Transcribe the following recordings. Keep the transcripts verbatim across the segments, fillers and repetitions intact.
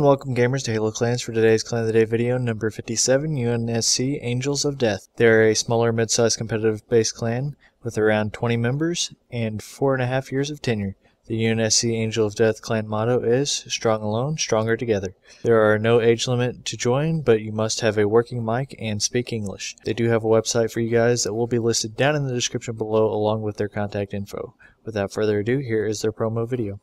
welcome gamers to Halo Clans for today's Clan of the Day video number fifty-seven, U N S C Angels of Death. They are a smaller mid-sized competitive based clan with around twenty members and four and a half years of tenure. The U N S C Angel of Death clan motto is, strong alone, stronger together. There are no age limit to join, but you must have a working mic and speak English. They do have a website for you guys that will be listed down in the description below along with their contact info. Without further ado, here is their promo video.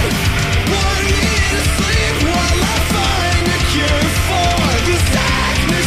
Darkness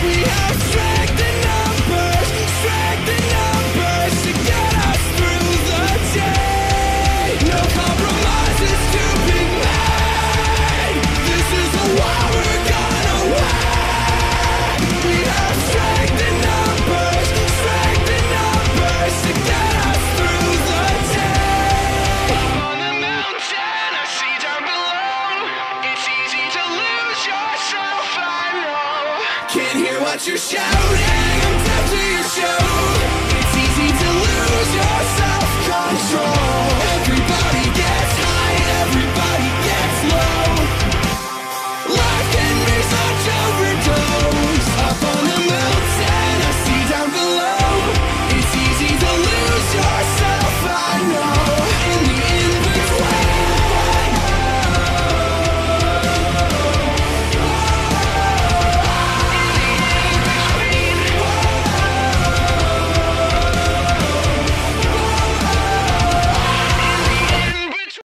We have strength in numbers, strength in numbers to get us through the day. No compromises to be made. This is a war we're gonna win. We have strength in numbers, strength in numbers to get us through the day. Up on the mountain, I see down below. It's easy to lose yourself, I know. Can't hear what you're shouting, I'm deaf to your show. It's easy to lose yourself.